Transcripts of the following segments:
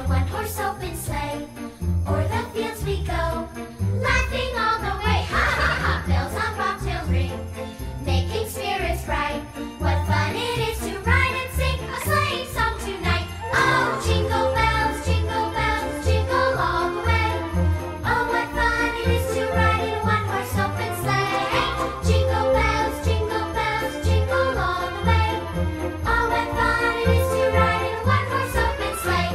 one-horse open sleigh. O'er the fields we go, laughing all the way. Ha ha ha! Bells on bobtail ring, making spirits bright. What fun it is to ride and sing a sleighing song tonight! Oh, jingle bells, jingle all the way. Oh, what fun it is to ride in a one-horse open sleigh. Jingle bells, jingle all the way. Oh, what fun it is to ride in a one-horse open sleigh.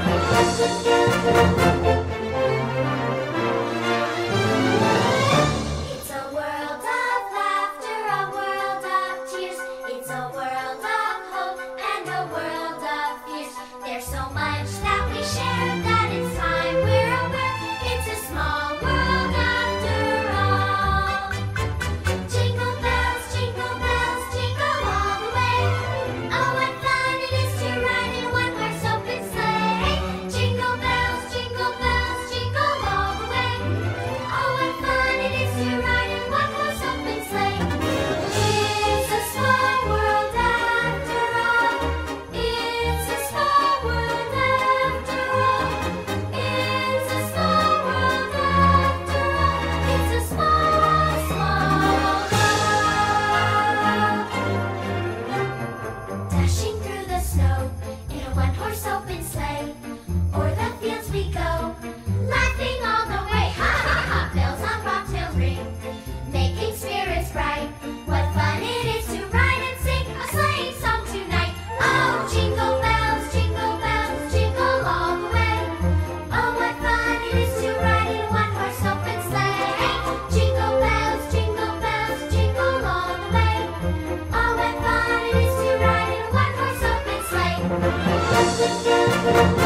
It's a world of laughter, a world of tears. It's a world of hope and a world of fears. There's so much that we share that it's time we're aware. It's a small world after all. Jingle bells, jingle all the way. Oh, what fun it is to ride in a one-horse open sleigh. Jingle bells, jingle all the way. Oh, what fun it is to ride in a one-horse open sleigh. It's a small world after all. It's a small world after all. It's a small world after all. It's a small world. Dashing through the snow in a one-horse open sleigh. O'er the fields we go, laughing all the way. Ha ha ha! Bells on bobtail ring, making spirits bright. What fun it is to ride and sing a sleighing song tonight! Oh, jingle bells, jingle all the way. Oh, what fun it is to ride in a one-horse open sleigh. Jingle bells, jingle all the way. Oh, what fun it is to ride in a one-horse open sleigh.